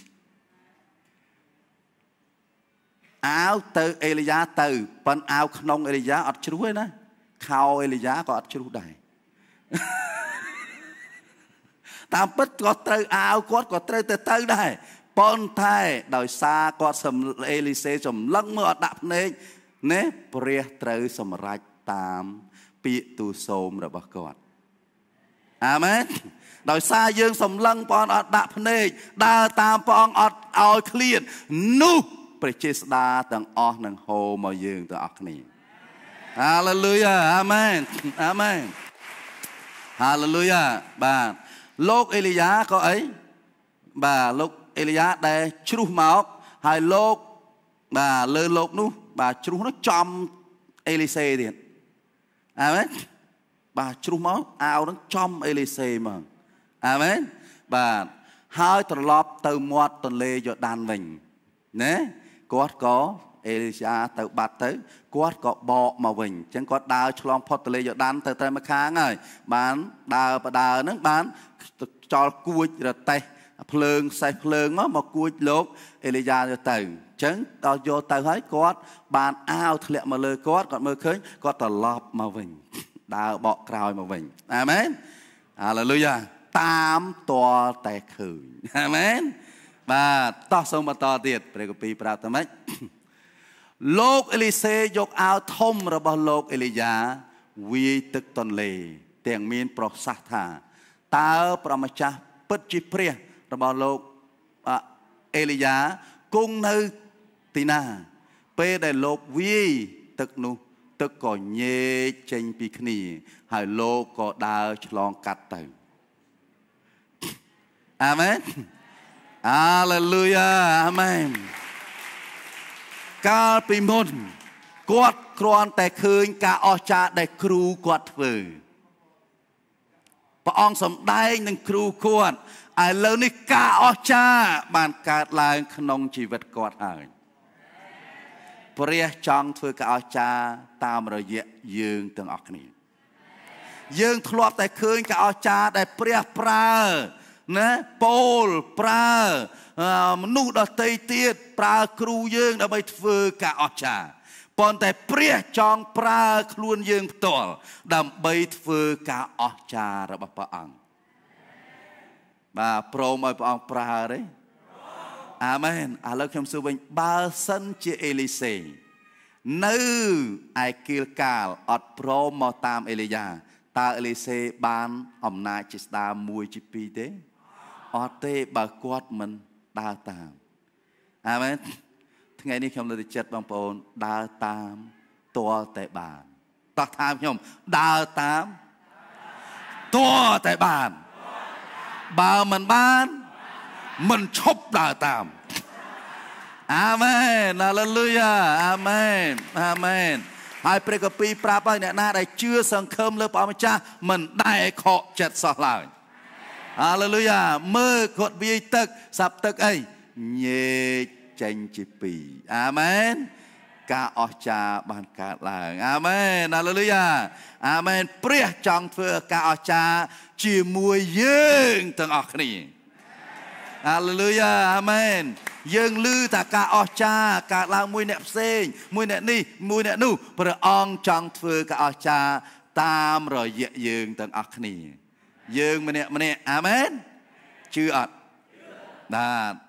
អាវទៅអេលីយ៉ាទៅប៉ុន្តែអាវក្នុងអេលីយ៉ាអត់ជ្រុះទេណាខោអេលីយ៉ាក៏អត់ជ្រុះដែរតាមពិតក៏ត្រូវអាវគាត់ក៏ត្រូវទៅទៅដែរប៉ុន្តែដោយសារគាត់អេលីសេសម្លឹងមើលអត់ដាក់ភ្នែកណាព្រះត្រូវសម្រេចតាមពាក្យទូលសូមរបស់គាត់អាមែនដោយសារយើងសម្លឹងព្រះអង្គអត់ដាក់ភ្នែកដើរតាមព្រះអង្គអត់ឲ្យឃ្លាននោះព្រះចេស្តាទាំងអស់នឹងហូរមកយើងទាំងអស់គ្នាហាឡេលូយ៉ាអាមែនអាមែនហាឡេលូយ៉ាបាទលោកអេលីយ៉ាក៏អីបាទលោកអេលីយ៉ាដែលជ្រុះមកហើយលោកបាទលើលោកនោះបាទជ្រុះនោះចំអេលីសេទៀតអាមែនបាទជ្រុះមកអាវនឹងចំអេលីសេមកអាមែនបាទហើយត្រឡប់ទៅមាត់ទន្លេយ៉ូដានវិញណាគាត់ក៏អេលីសាទៅបាត់ទៅគាត់ក៏បកមកវិញអញ្ចឹងគាត់ដើរឆ្លងផុតទន្លេយ៉ូដានទៅតែម្ខាងហើយបានដើរបដើហ្នឹងបានចោលគួចរទេះភ្លើងសេះភ្លើងមកមកគួចលោកអេលីយ៉ាទៅអញ្ចឹងដល់យកទៅហើយគាត់បានអាវធ្លាក់មកលើគាត់គាត់មើលឃើញគាត់ត្រឡប់មកវិញដើរបកក្រោយមកវិញអាមែនហាឡេលូយ៉ាតាមតលតែឃើញអាមែនបាទតោះសូមបន្តទៀតព្រះគម្ពីរប្រាប់ថាម៉េចលោកអេលីសេយកអាវធំរបស់លោកអេលីយ៉ាវាយទឹកទន្លេទាំងមានប្រសាសន៍ថាតើព្រះម្ចាស់ពិតជាព្រះរបស់លោកអេលីយ៉ាគង់នៅទីណាពេលដែលលោកវាយទឹកនោះទឹកក៏ញែកចេញពីគ្នាហើយលោកក៏ដើរឆ្លងកាត់ទៅអាមែនហាឡេលូយ៉ាអាមែនកាលពីមុនគាត់គ្រាន់តែឃើញការអស្ចារ្យដែលគ្រូគាត់ធ្វើព្រះអង្គសម្ដែងនឹងគ្រូគាត់ឥឡូវនេះការអស្ចារ្យបានកើតឡើងក្នុងជីវិតគាត់ហើយព្រះចង់ធ្វើការអស្ចារ្យតាមរយៈយើងទាំងអស់គ្នាយើងធ្លាប់តែឃើញការអស្ចារ្យដែលព្រះប្រើណាពោលប្រើមនុស្សដទៃទៀតប្រើគ្រូយើងដើម្បីធ្វើការអស្ចារ្យប៉ុន្តែព្រះចង់ប្រើខ្លួនយើងផ្ទាល់ដើម្បីធ្វើការអស្ចារ្យរបស់ព្រះអង្គបាទព្រមឲ្យព្រះអង្គប្រើទេអាមែនឥឡូវខ្ញុំសួរវិញបើសិនជាអេលីសេនៅឯគៀលកាលអត់ព្រមមកតាមអេលីយ៉ាតើអេលីសេបានអំណាចជាស្ដារមួយជាពីរទេអត់ទេបើគាត់មិនដើរតាមអាមែនថ្ងៃនេះខ្ញុំលើកទឹកចិត្តបងប្អូនដើរតាមទាល់តែបានតោះតាមខ្ញុំដើរតាមទាល់តែបានបើមិនបានមិនឈប់ដើរតាមអាមែនហាឡេលូយ៉ាអាមែនអាមែនហើយព្រះគម្ពីរប្រាប់ឲ្យអ្នកណាដែលជឿសង្ឃឹមលើព្រះម្ចាស់មិនដែលខកចិត្តសោះឡើយហាឡេលូយ៉ាមើលគាត់វាយទឹកសាប់ទឹកអីញែកចេញជាពីរអាមែនការអស្ចារ្យបានកើតឡើងអាមែនហាឡេលូយ៉ាអាមែនព្រះចង់ធ្វើការអស្ចារ្យជាមួយយើងទាំងអស់គ្នាហាឡេលូយ៉ាអាមែនយើងឮថាការអស្ចារ្យកើតឡើងមួយអ្នកផ្សេងមួយអ្នកនេះមួយអ្នកនោះព្រះអង្គចង់ធ្វើការអស្ចារ្យតាមរយៈយើងទាំងអស់គ្នាយើងម្នាក់ម្នាក់អាមែនជឿអត់បាទ